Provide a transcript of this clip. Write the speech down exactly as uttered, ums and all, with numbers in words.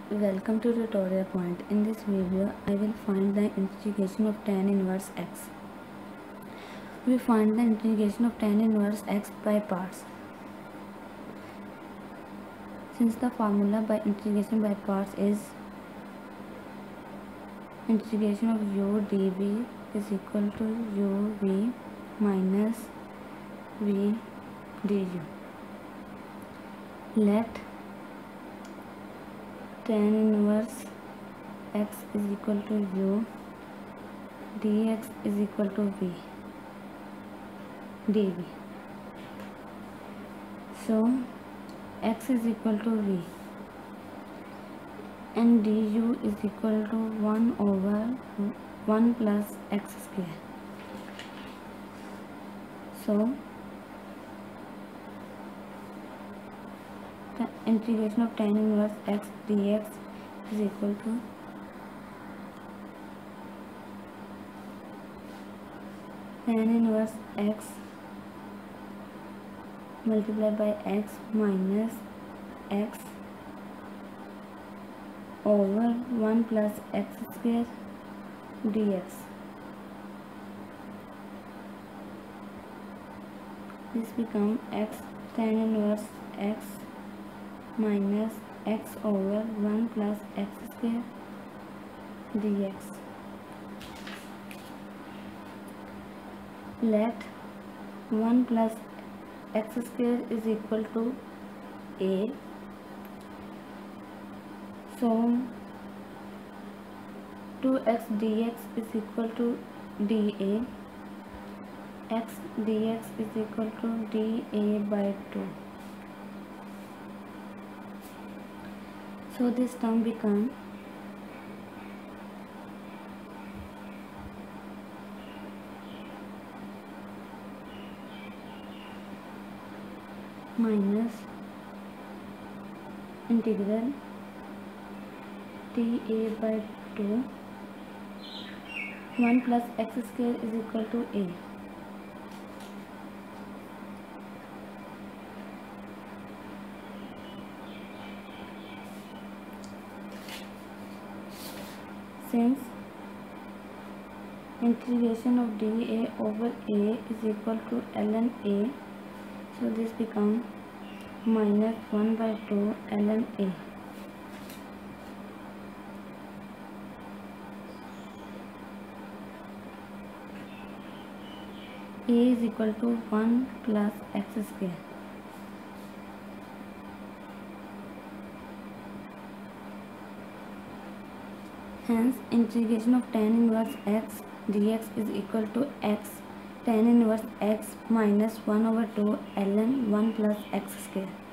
Welcome to tutorial point. In this video, I will find the integration of tan inverse x. We find the integration of tan inverse x by parts. Since the formula by integration by parts is integration of u dv is equal to uv minus v du. Let tan inverse x is equal to u, dx is equal to v dv. So x is equal to v and du is equal to one over one plus x square. So the integration of tan inverse x dx is equal to tan inverse x multiplied by x minus x over one plus x square dx. This becomes x tan inverse x minus x over one plus x square dx. Let one plus x square is equal to a. So two x dx is equal to dA. X dx is equal to dA by two. So this term becomes minus integral dA by two one plus x square is equal to a. Since integration of dA over a is equal to ln a, so this becomes minus one by two ln a. A is equal to one plus x square. Hence, integration of tan inverse x dx is equal to x tan inverse x minus one over two ln one plus x square.